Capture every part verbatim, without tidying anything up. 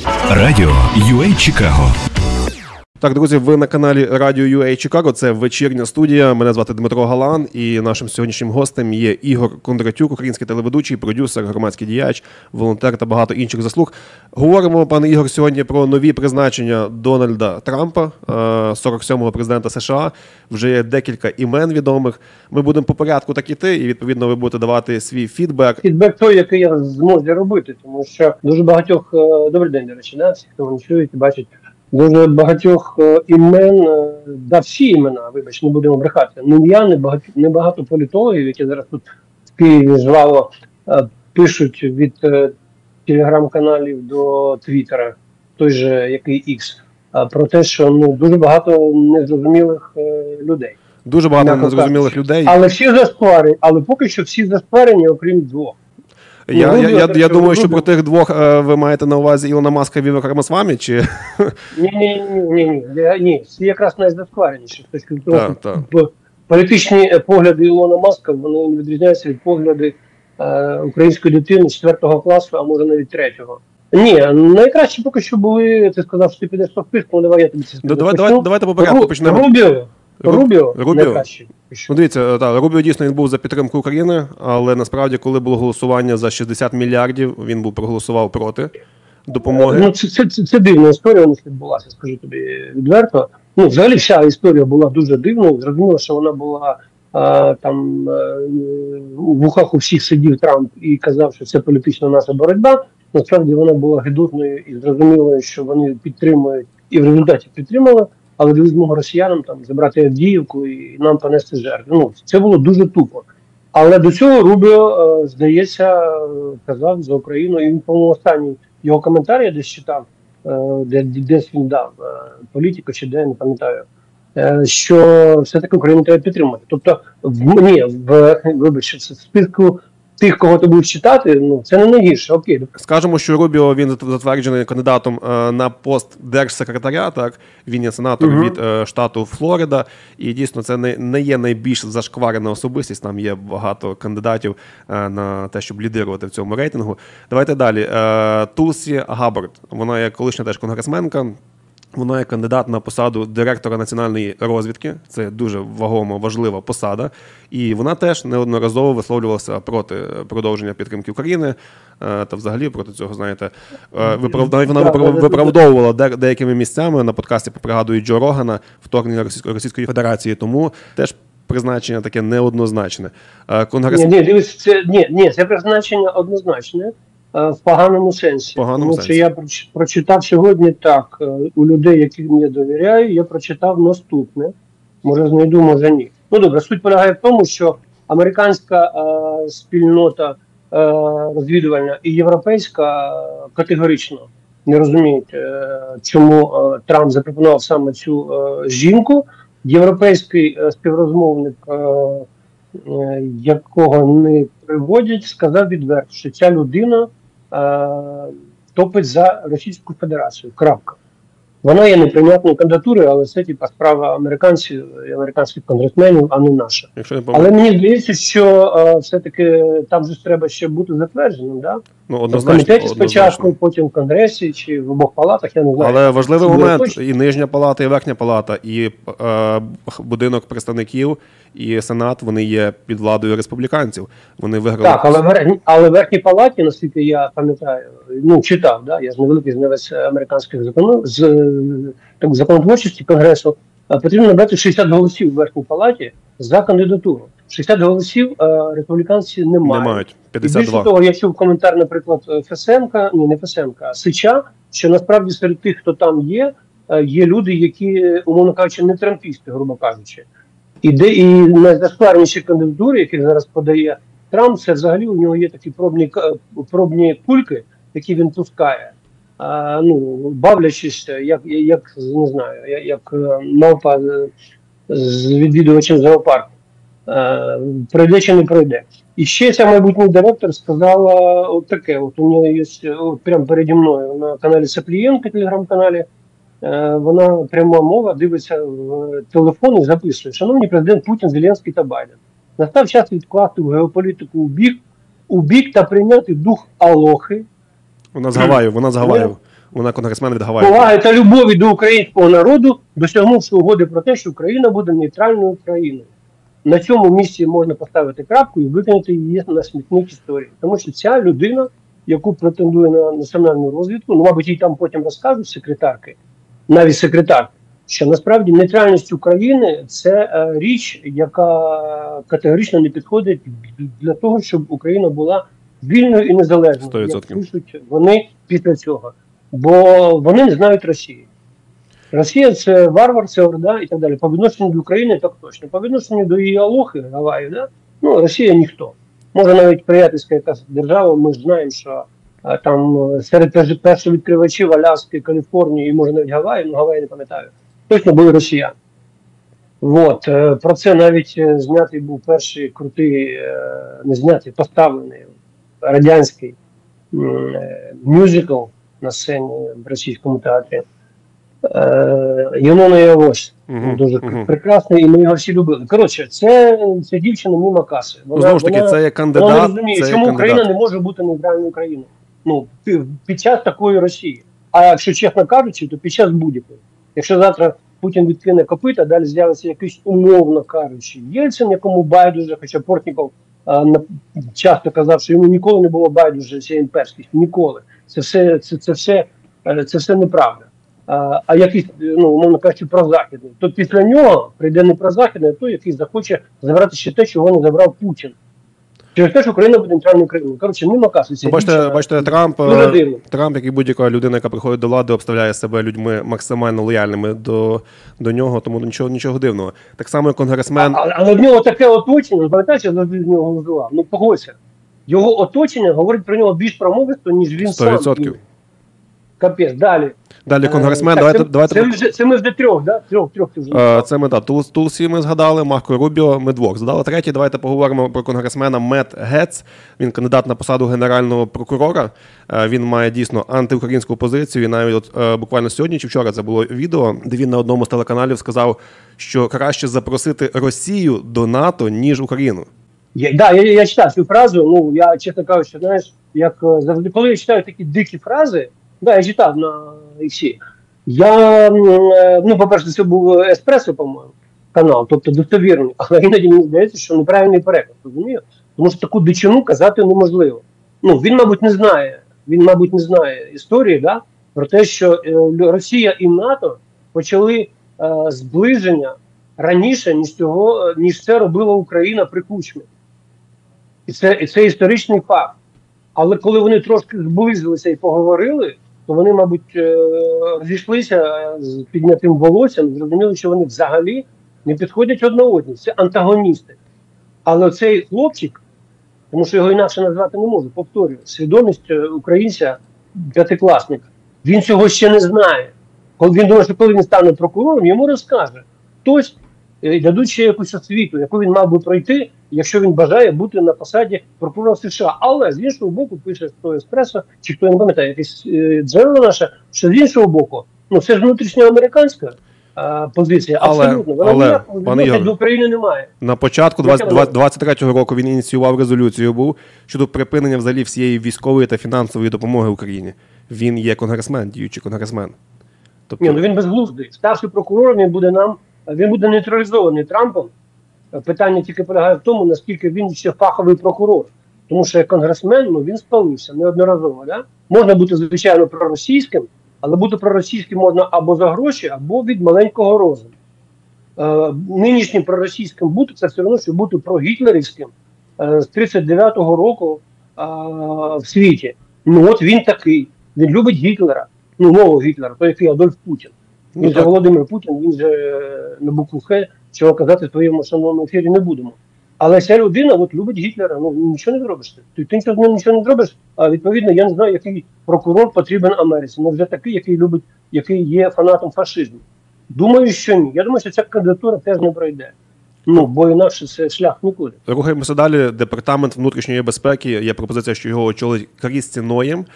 Радіо ю ей Чикаго. Так, друзі, ви на каналі Радіо ю ей Чикаго, це вечірня студія, мене звати Дмитро Галан, і нашим сьогоднішнім гостем є Ігор Кондратюк, український телеведучий, продюсер, громадський діяч, волонтер та багато інших заслуг. Говоримо, пане Ігор, сьогодні про нові призначення Дональда Трампа, сорок сьомого президента США. Вже є декілька імен відомих. Ми будемо по порядку так іти, і, відповідно, ви будете давати свій фідбек. Фідбек той, який я зможу робити, тому що дуже багатьох... Добрий день, до речі, да? Всі, хто мене чують і бачить. Дуже багатьох імен, да всі імена, вибач, не будемо брехати. Ну я, не багато, не багато політологів, які зараз тут в Києві жваво пишуть від телеграм-каналів до Твіттера, той же, який X, про те, що ну дуже багато незрозумілих людей. Дуже багато незрозумілих людей. Але всі зашкварені, але поки що всі зашкварені, окрім двох. Я, ну, я, я, я думаю, що про тих двох е, ви маєте на увазі Ілона Маска і Віва Карамасвамі, чи... Ні-ні-ні, ні, всі якраз найзашквареніші. Тобто, політичні погляди Ілона Маска, вони не відрізняються від погляди е, української дитини четвертого класу, а може навіть третього. Ні, найкраще поки що були, ти сказав, що ти підеш по списку, давай я тобі це скажу. Давай, давай, давайте по порядку почнемо. Рубіо. Рубіо, Рубіо. найкраще. Ну, дивіться, так, Рубіо дійсно він був за підтримку України, але насправді, коли було голосування за шістдесят мільярдів, він був проголосував проти допомоги. Ну, це, це, це, це дивна історія, вона відбулася, скажу тобі відверто. Ну, взагалі вся історія була дуже дивною. Зрозуміло, що вона була а, там а, у вухах у всіх сидів Трамп і казав, що це політична наша боротьба. Насправді вона була гидотною і зрозумілою, що вони підтримують і в результаті підтримали. Але дали змогу росіянам там забрати Авдіївку і нам понести жертви. Ну, це було дуже тупо. Але до цього Рубіо, е, здається, казав за Україну. І він, по-моєму, останній його коментар я десь читав, е, де, десь він дав, е, політику чи де, не пам'ятаю, е, що все-таки Україну треба підтримати. Тобто, в, ні, в, вибачте, в списку тих, кого ти будеш читати, ну, це не найгірше, окей. Скажемо, що Рубіо, він затверджений кандидатом е, на пост держсекретаря, так? Він є сенатором uh-huh. від е, штату Флорида, і дійсно це не, не є найбільш зашкварена особистість, там є багато кандидатів е, на те, щоб лідирувати в цьому рейтингу. Давайте далі. Е, Тулсі Габбард, вона є колишня теж конгресменка. Вона є кандидат на посаду директора національної розвідки. Це дуже вагома, важлива посада. І вона теж неодноразово висловлювалася проти продовження підтримки України та взагалі проти цього, знаєте, вона виправдовувала деякими місцями, на подкасті пригадую Джо Рогана, вторгнення Російської Федерації. Тому теж призначення таке неоднозначне. Конгрес... Ні, ні, дивись, це, ні, ні, це призначення однозначне. В поганому сенсі. В поганому Тому сенсі. що я прочитав сьогодні так, у людей, яким я довіряю, я прочитав наступне, може знайду, може ні. Ну добре, суть полягає в тому, що американська е, спільнота е, розвідувальна і європейська категорично не розуміють, е, чому е, Трамп запропонував саме цю е, жінку. Європейський е, співрозмовник, е, е, якого не приводять, сказав відверто, що ця людина топить за Російську Федерацію. Крапка. Вона є неприйнятною кандидатурою, але це типа справа американців і американських конгресменів, а не наша. Але мені здається, що а, все-таки там же треба ще бути затвердженим, да? Ну, в комітеті спочатку, потім в Конгресі чи в обох палатах, я не знаю. Але важливий момент, точно. І Нижня палата, і Верхня палата, і е, будинок представників, і Сенат, вони є під владою республіканців. Вони виграли. Так, але, вер... але в Верхній палаті, наскільки я пам'ятаю, ну, читав, да? Я ж невеликий знавець американських законів, з так, законотворчості Конгресу, потрібно набрати шістдесят голосів в Верхній палаті за кандидатуру. шістдесят голосів а, республіканці не мають. Не мають. п'ятдесят два. Більше того, я чув коментар, наприклад, Фесенка, ні, не Фесенка, а Сича, що насправді серед тих, хто там є, є люди, які, умовно кажучи, не трампісти, грубо кажучи. І, де, і найзашкварніші кандидатури, які зараз подає Трамп, це взагалі у нього є такі пробні, пробні кульки, які він пускає. А, ну, бавлячись, як, як не знаю, як, як мавпа з відвідувачем зоопарку. А, пройде чи не пройде. І ще ця майбутній директор сказала от таке, от у нього є, от прямо переді мною на каналі Саплієнко, телеграм-каналі, вона пряма мова, дивиться в телефон і записує: шановні президент Путін, Зеленський та Байден, настав час відкласти в геополітику у бік, у бік та прийняти дух Алохи. Вона з Гаваю, вона з Гаваю. Вона конгресмен від Гаваї. Поваги та любові до українського народу, досягнувши угоди про те, що Україна буде нейтральною країною. На цьому місці можна поставити крапку і викинути її на смітник історії. Тому що ця людина, яку претендує на національну розвідку, ну, мабуть, їй там потім розкажуть секретарки, навіть секретар, що насправді нейтральність України – це е, річ, яка категорично не підходить для того, щоб Україна була вільною і незалежною, сто відсотків. як пишуть вони після цього. Бо вони не знають Росії. Росія – це варвар, це орда і так далі. По відношенню до України так точно. По відношенню до її Алохи, Гаваї, да? Ну, Росія – ніхто. Може навіть приятельська якась держава, ми ж знаємо, що а, там серед перших відкривачів Аляски, Каліфорнії і може навіть Гаваї, ну Гаваї не пам'ятаю, точно були росіяни. От, про це навіть знятий був перший крутий, не знятий, поставлений радянський мюзикл на сцені в російському театрі. Юнона і Авось. Uh-huh, дуже uh-huh. прекрасний, і ми його всі любили. Коротше, це, це дівчина мимо каси. Вона, ну, знову ж таки, вона, це є кандидат. Вона не розуміє, це чому кандидат. Україна не може бути нейтральною країною. Ну, під час такої Росії. А якщо чесно кажучи, то під час будь-якої. Якщо завтра Путін відкине копита, далі з'явиться якийсь, умовно кажучи, Єльцин, якому байдуже, хоча Портніков а, на, часто казав, що йому ніколи не було байдуже ця імперськість. Ніколи. Це все, це, це все, це все неправда. А, а якийсь, ну, умовно кажучи, прозахідний. То після нього прийде не прозахідний, а той, який захоче забрати ще те, чого не забрав Путін. Через те, що Україна буде нейтральною країною. Коротше, нема каси. Ну, бачите, бачите, Трамп, Трамп, як і будь-яка людина, яка приходить до влади, обставляє себе людьми максимально лояльними до, до нього, тому нічого, нічого дивного. Так само, як конгресмен... А, але в нього таке оточення, пам'ятаєш, я завжди з нього називав? Ну, погодься. Його оточення говорить про нього більш промовисто, ніж він сто відсотків. сам. Капець, далі. Далі конгресмен, так, давайте... Це, давайте... це, вже, це ми вже трьох, да? Трьох, трьох ти вже uh, Це ми, так, Тул, Тулсі ми згадали, Марко Рубіо, ми двох згадали. Третій, давайте поговоримо про конгресмена Мет Гетц. Він кандидат на посаду генерального прокурора. Uh, він має дійсно антиукраїнську позицію. І навіть от, uh, буквально сьогодні чи вчора це було відео, де він на одному з телеканалів сказав, що краще запросити Росію до НАТО, ніж Україну. Я, да, я, я читав цю фразу, ну, я, чесно кажучи, знаєш, як завжди, коли я читаю такі дикі фрази, да, я читав на іксі, я, ну, по-перше, це був Еспресо, по-моєму, канал, тобто достовірний, але іноді мені здається, що неправильний переклад, розумію? Тому що таку дичину казати неможливо. Ну, він, мабуть, не знає, він, мабуть, не знає історії, да, про те, що Росія і НАТО почали е, зближення раніше, ніж, цього, ніж це робила Україна при Кучмі. І це, і це історичний факт. Але коли вони трошки зблизилися і поговорили, то вони, мабуть, розійшлися з піднятим волоссям, зрозуміли, що вони взагалі не підходять одне одній. Це антагоністи. Але цей хлопчик, тому що його інакше назвати не можу, повторюю, свідомість українця п'ятикласника, він цього ще не знає. Коли він думає, що коли він стане прокурором, йому розкаже хтось, дадуть ще якусь освіту, яку він мав би пройти, якщо він бажає бути на посаді прокурора США. Але з іншого боку, пише хто Еспресо, чи хто, я не пам'ятаю, якесь е, джерело наше, що з іншого боку, ну це ж внутрішньоамериканська е, позиція, але, абсолютно. Вона але, ніякого до України немає. На початку двадцять третього року він ініціював резолюцію був щодо припинення взагалі всієї військової та фінансової допомоги Україні. Він є конгресмен, діючий конгресмен. Тобто... Ні, ну він безглуздий. Ставши прокурором, він буде нам Він буде нейтралізований Трампом. Питання тільки полягає в тому, наскільки він ще фаховий прокурор. Тому що як конгресмен, ну, він спалився неодноразово. Да? Можна бути, звичайно, проросійським, але бути проросійським можна або за гроші, або від маленького розуму. Е, нинішнім проросійським бути – це все одно, що бути прогітлерівським е, з тридцять дев'ятого року е, в світі. Ну от він такий. Він любить Гітлера. Ну, нового Гітлера, той, який Адольф Путін. Він же Володимир Путін, він же на букву Х, чого казати в твоєму шановному ефірі не будемо. Але ця людина от любить Гітлера, ну нічого не зробиш. Ти, ти нічого, нічого не зробиш, а відповідно я не знаю, який прокурор потрібен Америці. Ну вже такий, який любить, який є фанатом фашизму. Думаю, що ні. Я думаю, що ця кандидатура теж не пройде. Ну, бо інакше це шлях нікуди. Рухаємося далі. Департамент внутрішньої безпеки. Є пропозиція, що його очолить Крісті Ноєм.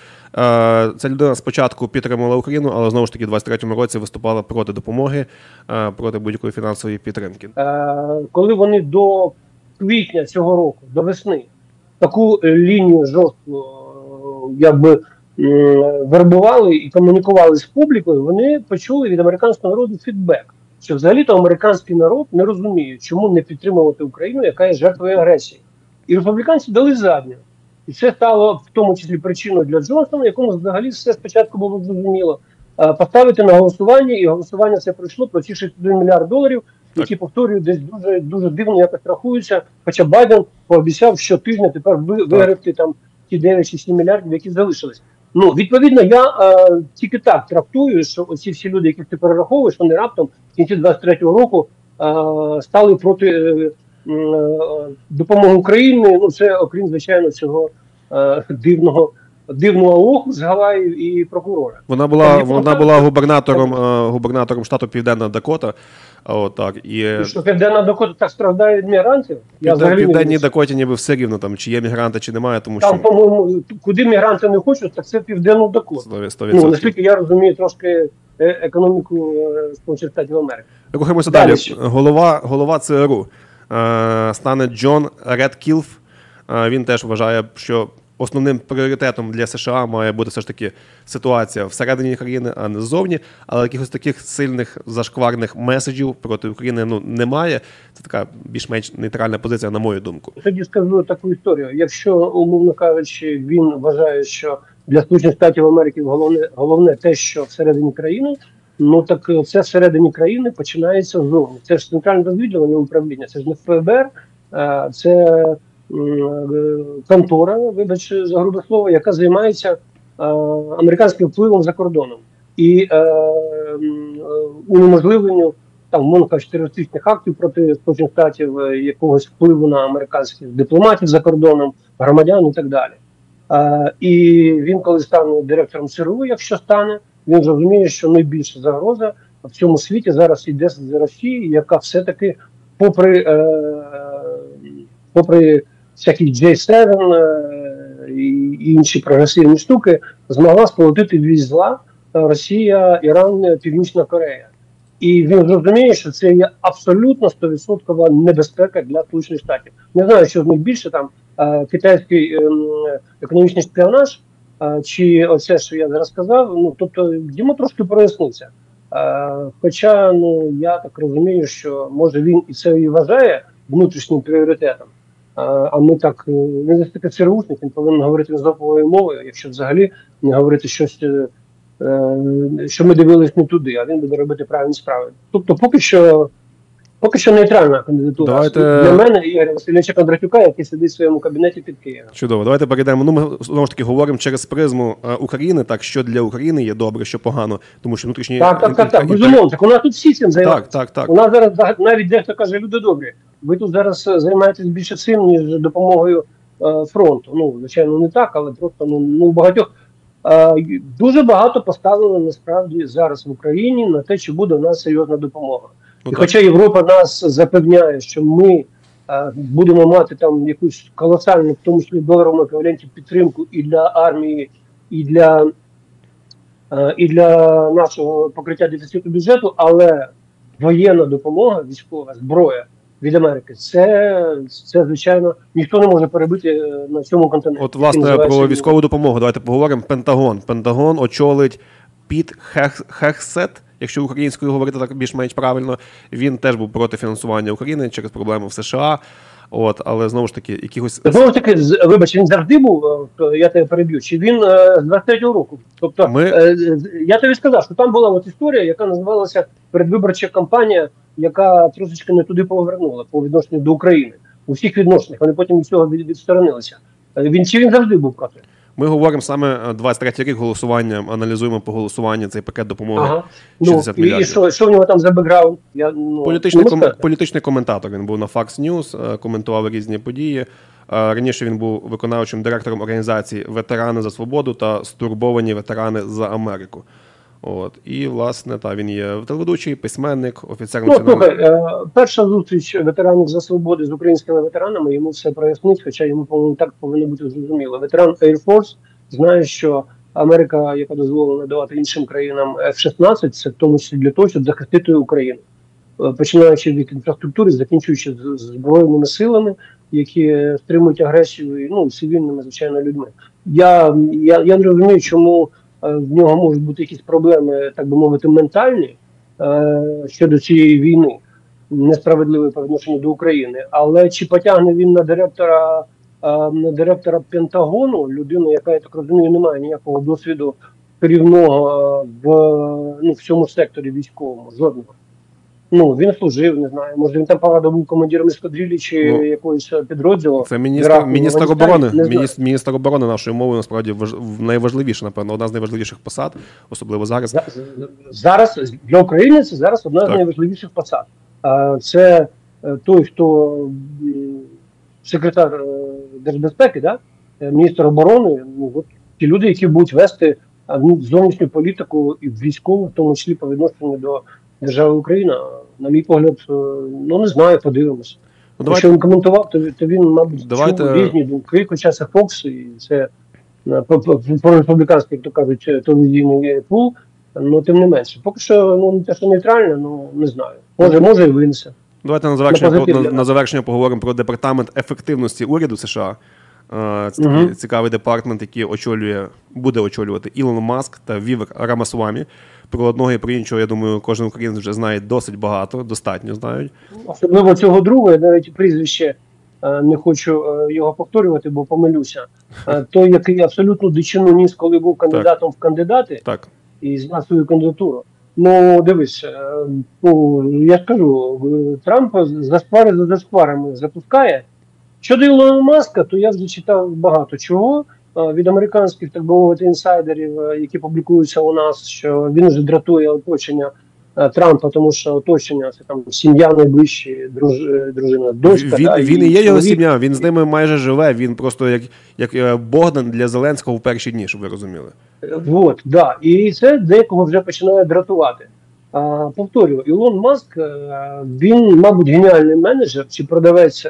Ця людина спочатку підтримувала Україну, але знову ж таки в двадцять третьому році виступала проти допомоги, проти будь-якої фінансової підтримки. Коли вони до квітня цього року, до весни, таку лінію жорстку, якби вербували і комунікували з публікою, вони почули від американського народу фідбек, що взагалі-то американський народ не розуміє, чому не підтримувати Україну, яка є жертвою агресії. І республіканці дали задню. І це стало в тому числі причиною для Джонсона, якому взагалі все спочатку було зрозуміло, поставити на голосування, і голосування це пройшло про ці шістдесят один мільярд доларів, які, повторюю, десь дуже, дуже дивно якось рахуються, хоча Байден пообіцяв щотижня тепер виграти там ті дев'ять чи сім мільярдів, які залишились. Ну, відповідно, я е, тільки так трактую, що оці всі люди, яких ти перераховуєш, вони раптом в кінці двадцять третього року е, стали проти е, е, допомоги Україні. Ну, це, окрім, звичайно, цього е, дивного дивного алоху з Гаваїв і прокурора. Вона була, вона була губернатором, е, губернатором штату Південна Дакота. О, так, і... і що Південна Дакота так страждає від мігрантів? Я в Південній Дакоті ніби все рівно, там, чи є мігранти, чи немає, тому там, що... Там, по-моєму, куди мігранти не хочуть, так це Південну Дакоту. сто відсотків. Ну, наскільки я розумію трошки економіку Сполучених Штатів Америки. Рухаємося далі. далі. Голова, голова ЦРУ е, стане Джон Редкілф. Е, він теж вважає, що основним пріоритетом для США має бути все ж таки ситуація всередині країни, а не ззовні. Але якихось таких сильних зашкварних меседжів проти України ну, немає. Це така більш-менш нейтральна позиція, на мою думку. Тоді скажу таку історію. Якщо, умовно кажучи, він вважає, що для Сполучених Штатів Америки головне, головне те, що всередині країни, ну так це всередині країни починається ззовні. Це ж центральне розвідувальне управління, це ж не ФБР, це контора, вибач за грубе слово, яка займається е, американським впливом за кордоном і е, унеможливленню там, мовно кажучи, терористичних актів проти Сполучених Штатів, е, якогось впливу на американських дипломатів за кордоном, громадян і так далі. Е, і він, коли стане директором ЦРУ, якщо стане, він зрозуміє, що найбільша загроза в цьому світі зараз йде з Росії, яка все-таки попри, е, попри всякі джей сім і інші прогресивні штуки, змогла сполотити дві зла – Росія, Іран, Північна Корея. І він зрозуміє, що це є абсолютно сто відсотків небезпека для Сполучених Штатів. Не знаю, що з них більше, там, китайський економічний шпіонаж, чи оце, що я зараз сказав, ну, тобто йому трошки проясниться. Хоча, ну, я так розумію, що може він і це і вважає внутрішнім пріоритетом. А ми так, не таки ЦРУшник, він повинен говорити розмовою мовою, якщо взагалі не говорити щось, що ми дивились не туди, а він буде робити правильні справи. Тобто поки що, поки що нейтральна кандидатура. Давайте... Для мене Ігоря Васильовича Кондратюка, який сидить в своєму кабінеті під Києвом. Чудово. Давайте перейдемо. Ну, ми знову ж таки говоримо через призму України, так, що для України є добре, що погано, тому що внутрішні... Так, так, так, так, безумовно. Так у нас тут всі цим займаються. Так, так, так. У нас зараз навіть дехто каже, люди добрі, ви тут зараз займаєтесь більше цим, ніж допомогою е, фронту. Ну, звичайно, не так, але просто, ну, ну багатьох. Е, дуже багато поставлено, насправді, зараз в Україні на те, чи буде у нас серйозна допомога. Ну, і хоча Європа нас запевняє, що ми е, будемо мати там якусь колосальну, в тому числі доларовому еквіваленті, підтримку і для армії, і для, е, і для нашого покриття дефіциту бюджету, але воєнна допомога, військова, зброя від Америки, це, це, звичайно, ніхто не може перебити на цьому континенті. От, власне, про військову допомогу давайте поговоримо. Пентагон. Пентагон очолить Піт Хексет, якщо українською говорити так більш-менш правильно. Він теж був проти фінансування України через проблеми в США. От, але знову ж таки, якихось... Знову ж таки, вибач, він завжди був, я тебе переб'ю, чи він з двадцять третього року? Тобто, Ми... я тобі сказав, що там була от історія, яка називалася передвиборча кампанія, яка трошечки не туди повернула по відношенню до України. У всіх відношеннях. Вони потім від цього відсторонилися. Він, чи він завжди був проти? Ми говоримо саме двадцять третій рік голосування, аналізуємо по голосуванню цей пакет допомоги ага. шістдесят ну, мільярдів. І що, що в нього там за бекграунд? Я, ну, політичний, ком, політичний коментатор. Він був на Fox News, коментував різні події. Раніше він був виконавчим директором організації «Ветерани за свободу» та «Стурбовані ветерани за Америку». От. І, власне, та, він є телеведучий, письменник, офіцер ну, національної... Слухай, е, перша зустріч ветеранів за свободу з українськими ветеранами, йому все прояснить, хоча йому, по-моєму, так повинно бути зрозуміло. Ветеран Air Force знає, що Америка, яка дозволила надавати іншим країнам еф шістнадцять, це в тому числі для того, щоб захистити Україну. Починаючи від інфраструктури, закінчуючи з збройними силами, які стримують агресію, ну, цивільними, звичайно, людьми. я, я, я не розумію, чому в нього можуть бути якісь проблеми, так би мовити, ментальні щодо цієї війни, несправедливої по відношенню до України. Але чи потягне він на директора, на директора Пентагону, людину, яка, я так розумію, не має ніякого досвіду керівного в, ну, в цьому секторі військовому, жодного. Ну, він служив, не знаю, може він там правда був командиром ескадрилі чи ну, якоїсь підрозділу. Це міністр, міністр оборони, міністр, міністр оборони нашої мови, насправді, важ, найважливіша, напевно, одна з найважливіших посад, особливо зараз. Зараз, для України це зараз одна так. з найважливіших посад. Це той, хто секретар держбезпеки, да? Міністр оборони, ну, от, ті люди, які будуть вести зовнішню політику і військову, в тому числі по відношенню до держави Україна, на мій погляд, ну не знаю, подивимося. Ну, якщо він коментував, то, то він, мабуть, давайте... чув різні думки, хоча це Фокс, і це про-республіканський, як то кажуть, телевізійний пул, але тим не менше. Поки що, ну, те, що нейтрально, ну, не знаю. Може, може і винесе. Давайте на завершення, на, на, на завершення поговоримо про департамент ефективності уряду США. Це такий uh-huh. цікавий департамент, який очолює, буде очолювати Ілон Маск та Вівек Рамасвамі. Про одного і про іншого, я думаю, кожен українець вже знає досить багато, достатньо знають. Особливо цього другого, я навіть прізвище не хочу його повторювати, бо помилюся. Той, який абсолютно дичину ніс, коли був кандидатом так. в кандидати, так. і знав свою кандидатуру. Ну, дивись, ну, я скажу, Трамп зашквари за зашкварами запускає. Щодо Ілона Маска, то я вже читав багато чого від американських, так би мовити, інсайдерів, які публікуються у нас, що він вже дратує оточення Трампа, тому що оточення – це там сім'я найближчі, друж, дружина, дочка. Він, да, він і є його сім'я, він з ними майже живе, він просто як, як Богдан для Зеленського в перші дні, щоб ви розуміли. От, да, і це декого вже починає дратувати. А, повторюю, Ілон Маск, він, мабуть, геніальний менеджер чи продавець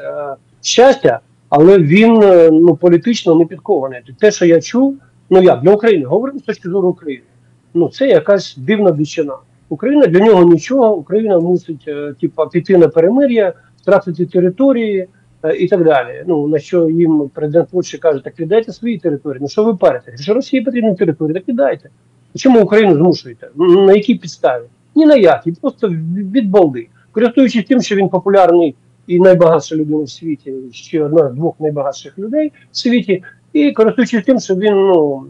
щастя, але він, ну, політично не підкований. Те, що я чув, ну як, для України, говоримо з точки зору України, ну це якась дивна дичина. Україна для нього нічого, Україна мусить, типу, піти на перемир'я, втратити території е, і так далі. Ну, на що їм президент Польщі каже, так віддайте свої території, ну що ви парите? Якщо Росії потрібні території, так віддайте. Чому Україну змушуєте? На якій підставі? Ні на якій, просто від балди. Користуючись тим, що він популярний і найбагатша людина в світі, ще одна з двох найбагатших людей в світі, і користуючись тим, що він, ну,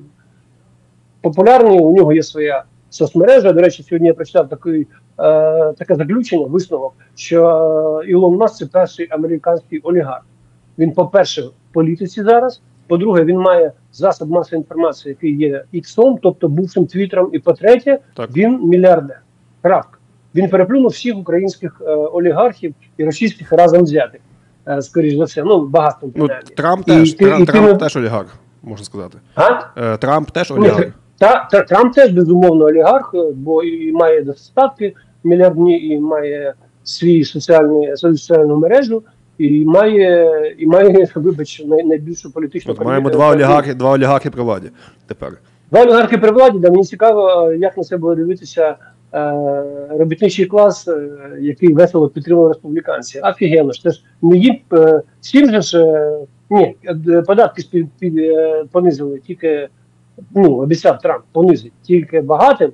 популярний, у нього є своя соцмережа. До речі, сьогодні я прочитав такий, е, таке заключення, висновок, що Ілон Маск – це перший американський олігарх. Він, по-перше, в політиці зараз, по-друге, він має засіб масової інформації, який є іксом, тобто бувшим твіттером, і по-третє, так. він мільярдер. Крапка. Він переплюнув всіх українських е, олігархів і російських разом взятих, е, скоріш за все, ну, багатством принаймні. Ну, Трамп теж, і, Трамп, і, Трамп і, теж олігарх, можна сказати. А? Е, Трамп теж олігарх. Та, та, Трамп теж, безумовно, олігарх, бо і має достатки мільярдні, і має свій соціальний, соціальну мережу, і має, і має, вибач, най, найбільшу політичну... От маємо два олігархи, два олігархи при владі тепер. Два олігархи при владі, да, мені цікаво, як на це буде дивитися е, робітничий клас, е, який весело підтримував республіканців. Офігенно ж, це ж не їм, е, всім же ж, е, ні, податки під, під, е, понизили, тільки, ну, обіцяв Трамп понизить тільки багатим,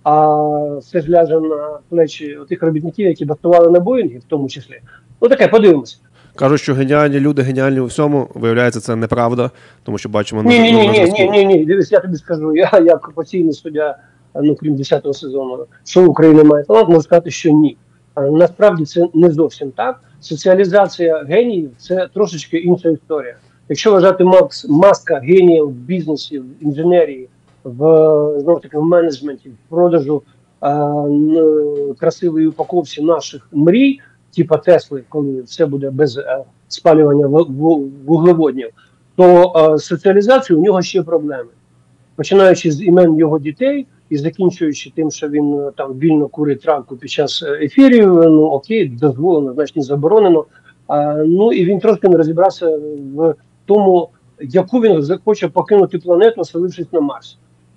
а все ж ляже на плечі тих робітників, які бастували на Боїнгі, в тому числі. Ну таке, подивимося. Кажуть, що геніальні люди геніальні у всьому, виявляється, це неправда, тому що бачимо... Ні, ні, ні, ні, ні, ні, ні, дивись, я тобі скажу, я як окупаційний суддя, ну, крім десятого сезону, що Україна має талант, можу сказати, що ні. А насправді це не зовсім так. Соціалізація геніїв – це трошечки інша історія. Якщо вважати Макс, Маска генієм в бізнесі, в інженерії, в, знову таки, в менеджменті, в продажу а, красивої упаковці наших мрій, типа Тесли, коли все буде без а, спалювання вуглеводнів, то а, соціалізація у нього ще проблеми. Починаючи з імен його дітей і закінчуючи тим, що він там вільно курить травку під час ефірів, ну окей, дозволено, значить не заборонено. А, ну і він трошки не розібрався в тому, яку він захоче покинути планету, оселившись на Марсі.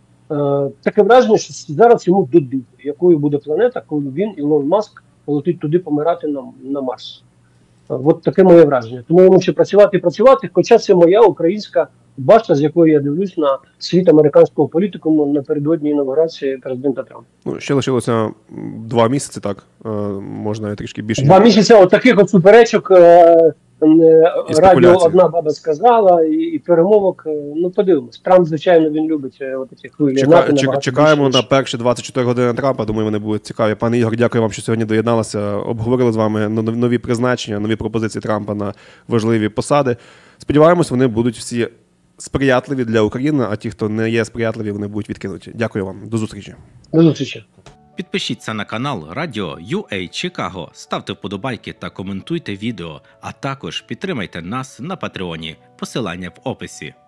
Е, таке враження, що зараз йому до дупи, якою буде планета, коли він, Ілон Маск, полетить туди помирати на, на Марс. Е, от таке моє враження. Тому йому ще працювати і працювати, хоча це моя українська башта, з якої я дивлюсь на світ американського політикуму напередодні інаугурації президента Трампа. Ну, ще лишилося два місяці, так, е, можна трішки більше. Два місяці от таких от суперечок, е, е, радіо одна баба сказала, і, і перемовок, е, ну подивимось. Трамп, звичайно, він любить е, от ці хвилі. Чека, чек, чекаємо на перші двадцять чотири години Трампа, думаю, вони будуть цікаві. Пане Ігор, дякую вам, що сьогодні доєдналися, обговорили з вами нові призначення, нові пропозиції Трампа на важливі посади. Сподіваємось, вони будуть всі сприятливі для України, а ті, хто не є сприятливі, вони будуть відкинуті. Дякую вам. До зустрічі. До зустрічі. Підпишіться на канал Радіо ю ей Чикаго, ставте вподобайки та коментуйте відео, а також підтримайте нас на Патреоні. Посилання в описі.